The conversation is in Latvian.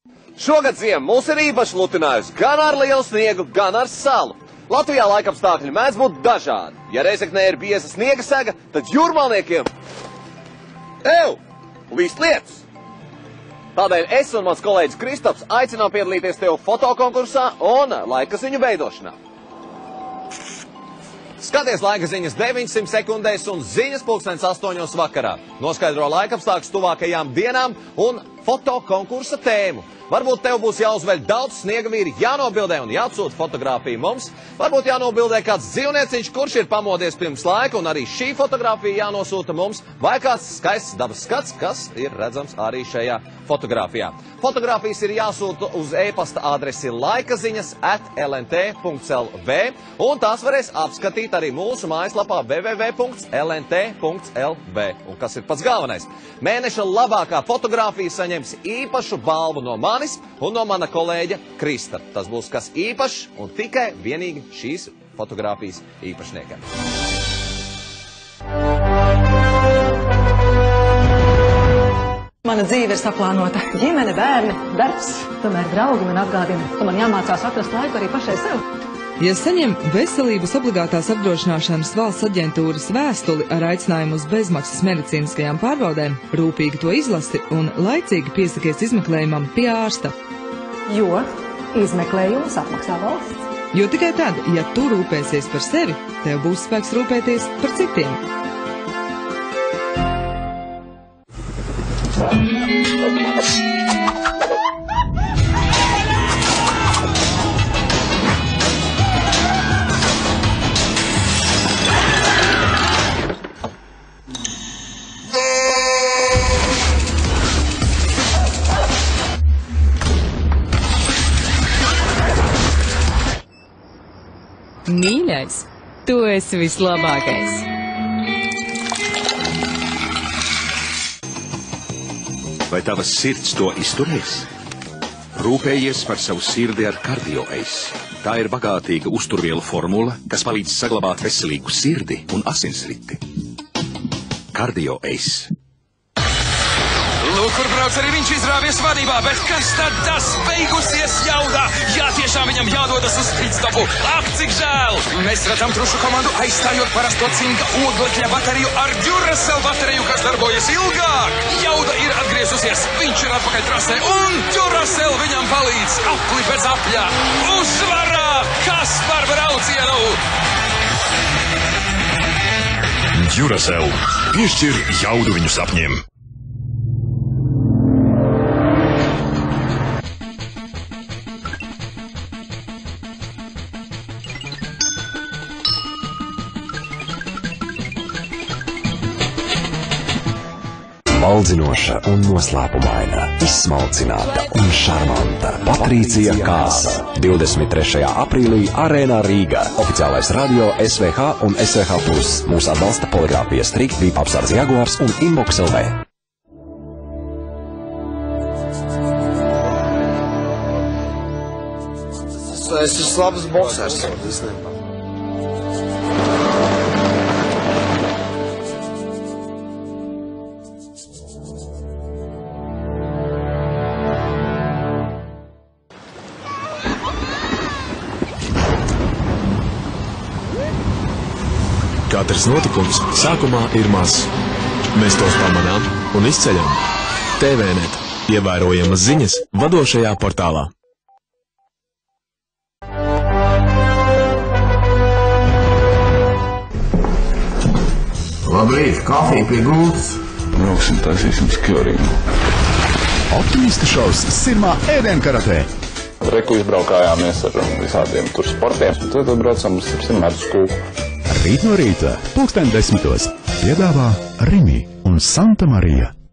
Šogad ziema mūs ir īpaši lutinājusi gan ar lielu sniegu, gan ar salu. Latvijā laikapstākļi mēdz būt dažādi. Ja Reizeknē ir bieza sniega sega, tad jūrmalniekiem līst lietus. Tādēļ es un mans kolēģis Kristaps aicinām piedalīties tev fotokonkursā un laikaziņu veidošanā. Skaties laikaziņas 900 sekundēs un ziņas 8:00 vakarā. Noskaidro laikapstākļus tuvākajām dienām un fotokonkursa tēmu. Varbūt tev būs jāuzveļ daudz sniega vīri, jānobildē un jāatsūta fotogrāfija mums. Varbūt jānobildē kāds dzīvnieciņš, kurš ir pamodies pirms laika, un arī šī fotogrāfija jānosūta mums, vai kāds skaists dabas skats, kas ir redzams arī šajā fotogrāfijā. Fotogrāfijas ir jāsūta uz e-pasta adresi laikaziņas@lnt.lv, un tās varēs apskatīt arī mūsu mājaslapā www.lnt.lv. Un kas ir pats galvenais? Mēneša labākā fotogrāfija saņems īpašu balvu no manis un no mana kolēģa Krista. Tas būs kas īpašs un tikai vienīgi šīs fotogrāfijas īpašniekam. Mana dzīve ir saplānota. Ģimene, bērni, darbs. Tomēr draugi man atgādina, ka man jāmācās atrast laiku arī pašai sev. Ja saņem veselības obligātās apdrošināšanas valsts aģentūras vēstuli ar aicinājumu uz bezmaksas medicīniskajām pārbaudēm, rūpīgi to izlasi un laicīgi piesakies izmeklējumam pie ārsta. Jo izmeklējumus apmaksā valsts. Jo tikai tad, ja tu rūpēsies par sevi, tev būs spēks rūpēties par citiem. Mīļais, tu esi vislabākais! Vai tavas sirds to izturēs? Rūpējies par savu sirdi ar kardioeisu. Tā ir bagātīga uzturvielu formula, kas palīdz saglabāt veselīgu sirdi un asinsriti. Kardioeis. Lūk, kur brauc arī viņš izrāvies vadībā, bet kas tad tas beigusies jaudā? Jā, tiešām viņam jādodas uz pitstopu. Ak, cik žēl! Mēs redzam trušu komandu aizstājot parasto cinka oglekļa bateriju ar Duracell bateriju, kas darbojas ilgāk. Jauda ir atgriezusies, viņš ir atpakaļ trasē un Duracell viņam palīdz apli pēc apļa. Uzvarā! Kas par braucienu? Duracell. Piešķir jaudu viņu sapņiem. Baldzinoša un noslēpumaina, izsmalcināta un šarmanta Patricija Kāsa. 23. aprīlī Arēnā Rīgā. Oficiālais radio SVH un SVH+. Mūs atbalsta poligrāfijas Rīg, apsardz Jaguars un Inbox LV. Es esmu labs boksers. Katrs notikums sākumā ir mazs. Mēs tos pamanām un izceļam. TVNet. Ievērojamas ziņas vadošajā portālā. Labrīt, kafija pie gultas. Brauksim, taisīsim skjorību. Optimistu šovs Sirmā ēdienkaratē. Reku izbraukājāmies ar visādiem tur sportiem, un tad braucam uz Medus kūku. Rīt no rīta, 10:00, piedāvā Rimi un Santa Marija.